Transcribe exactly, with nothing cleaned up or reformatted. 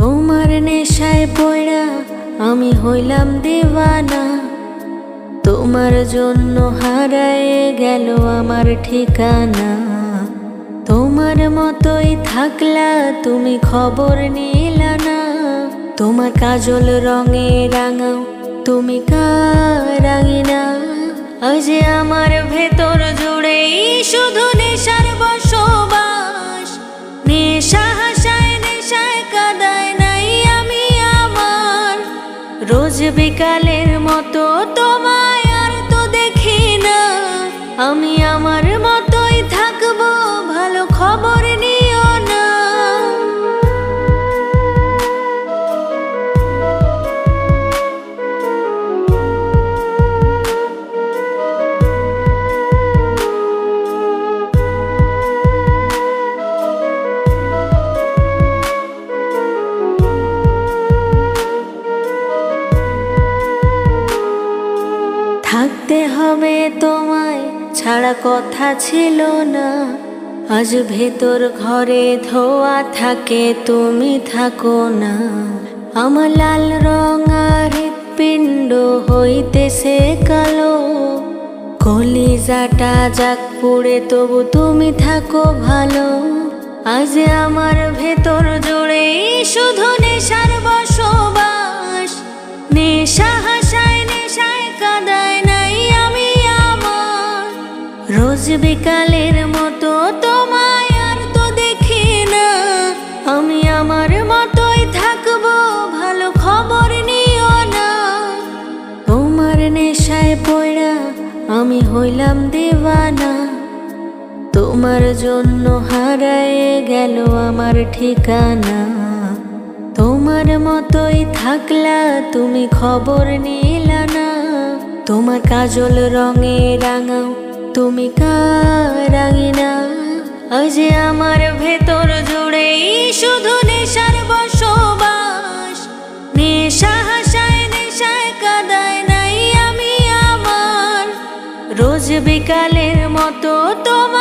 তোমার নেশায় পড়া আমি হইলাম দিওয়ানা। তোমার জন্য হারায়ে গেল আমার ঠিকানা। তোমার মতোই থাকলা তুমি খবর নিলা না। তোমার কাজল রঙে রাঙাও তুমি কারাঙিনা। আজ আমার ভেতর জুড়েই শুধু নেশার বসবাস। নেশা হাসায় নেশায় কাদায় নাই আমি আমার। রোজ বিকালের মতো তোমায় আর তো দেখি না। আমি আমার মতোই থাকবো, ভালো খবর নিও না। থাকতে হবে তোমায় ছাড়া কথা ছিল না। আজ ভেতর ঘরে ধোয়া থাকে তুমি থাকো না। আমার লাল রঙা হৃৎপিণ্ড হইতেছে কালো। কলিজাটা যাক পুড়ে তবু তুমি থাকো ভালো। আজ আমার ভেতর জুড়েই শুধু নেশার বসবাস। নেশা হাসায় নেশায় কাদায় নাই আমি আমার। রোজ বিকালের মতো তোমায় আর তো দেখি না। আমি আমার মতোই থাকবো, ভালো খবর নিও না। তোমার নেশায় পড়া আমি হইলাম দিওয়ানা। তোমার জন্য হারায়ে গেল আমার ঠিকানা। তোমার মতোই থাকলা তুমি খবর নিলা না। তোমার কাজল রঙে রাঙাও তুমি কারাঙিনা। আজ আমার ভেতর জুড়েই শুধু নেশার বসবাস। নেশা হাসায় নেশায় কাদায় নাই আমি আমার। রোজ বিকালের মতো তোমার